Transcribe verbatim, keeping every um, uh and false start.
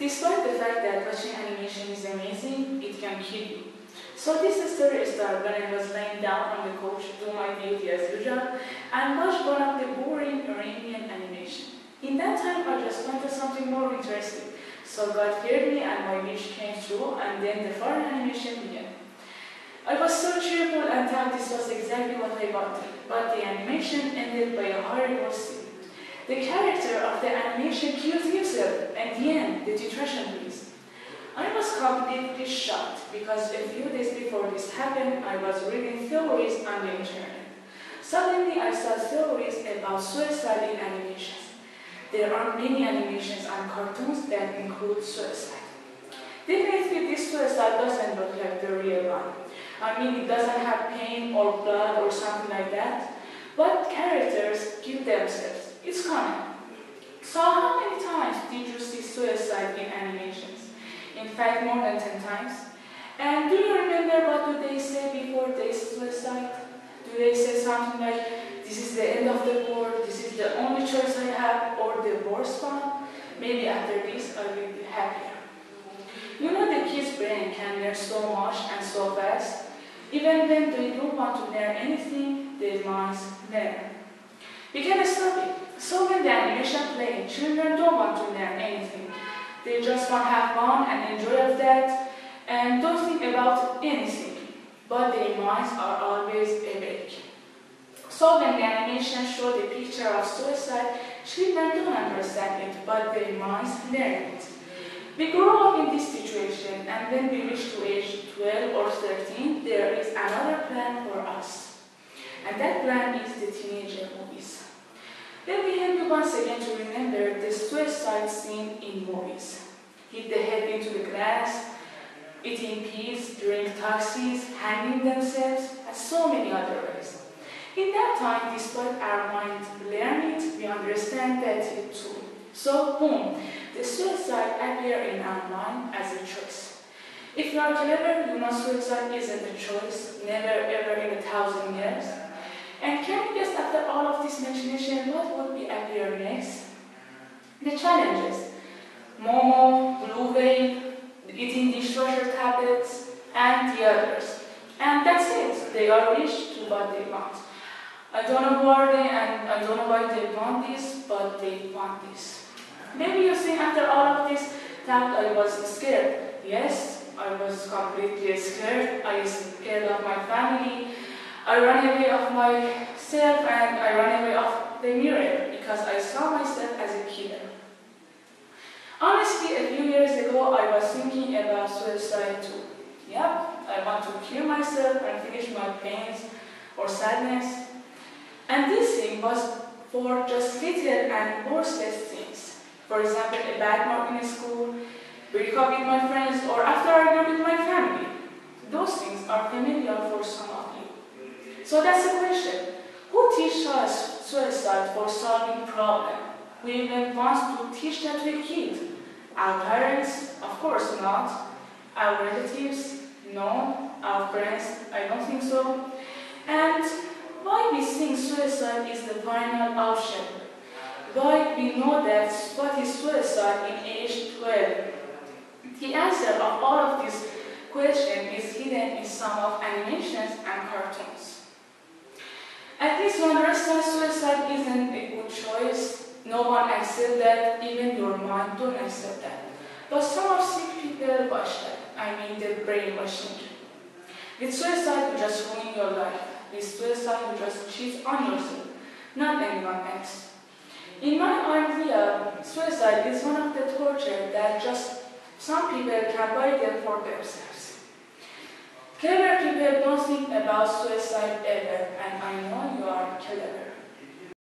Despite the fact that watching animation is amazing, it can kill you. So this story started when I was laying down on the couch doing my duty as usual and watched one of the boring Iranian animation. In that time, I just wanted something more interesting. So God heard me and my wish came true, and then the foreign animation began. I was so cheerful and thought this was exactly what I wanted, but the animation ended by a horrible scene. The character of the animation killed himself, and the end, the titration please. I was completely shocked because a few days before this happened, I was reading theories on the internet. Suddenly, I saw theories about suicide in animations. There are many animations and cartoons that include suicide. Definitely, this suicide doesn't look like the real one. I mean, it doesn't have pain or blood or something like that, but characters kill themselves. It's common. So how many times did you see suicide in animations? In fact, more than ten times. And do you remember what do they say before they suicide? Do they say something like, this is the end of the world, this is the only choice I have, or the worst one? Maybe after this I will be happier. You know the kid's brain can learn so much and so fast. Even when they don't want to learn anything, their minds learn. We can stop it. So when the animation plays, children don't want to learn anything. They just want to have fun and enjoy of that and don't think about anything. But their minds are always awake. So when the animation shows the picture of suicide, children don't understand it, but their minds learn it. We grow up in this situation, and when we reach to age twelve or thirteen, there is another plan for us. And that plan is the teenager movies. Let me help you once again to remember the suicide scene in movies. Hit the head into the glass, eating peas, drink toxins, hanging themselves, and so many other ways. In that time, despite our mind learning it, we understand that it too. So, boom, the suicide appears in our mind as a choice. If you are clever, you know suicide isn't a choice, never ever in a thousand years. And can you guess after all of this imagination, what would be appear next? The challenges. Momo, blue whale, eating dishwasher tablets, and the others. And that's it. They are rich to what they want. I don't know who are they and I don't know why they want this, but they want this. Maybe you think after all of this thought I was scared. Yes, I was completely scared. I was scared of my family. I ran away of myself and I ran away of the mirror because I saw myself as a killer. Honestly, a few years ago, I was thinking about suicide too. Yep, I want to kill myself and finish my pains or sadness. And this thing was for just little and worthless things. For example, a bad mark in school, break up with my friends, or after I go with my family. Those things are familiar for some of you. So that's the question. Who teaches us suicide for solving problems? Who even wants to teach that to a kid? Our parents? Of course not. Our relatives? No. Our friends? I don't think so. And why we think suicide is the final option? Why we know that what is suicide in age twelve? The answer of all of these questions is hidden in some of animations and cartoons. At least you understand suicide isn't a good choice. No one accepts that, even your mind don't accept that. But some of sick people watch that. I mean the brainwashing. With suicide, you just ruin your life. With suicide, you just cheat on yourself, not anyone else. In my idea, suicide is one of the torture that just some people can buy them for themselves. Clever people don't think about suicide ever, and I know you are clever.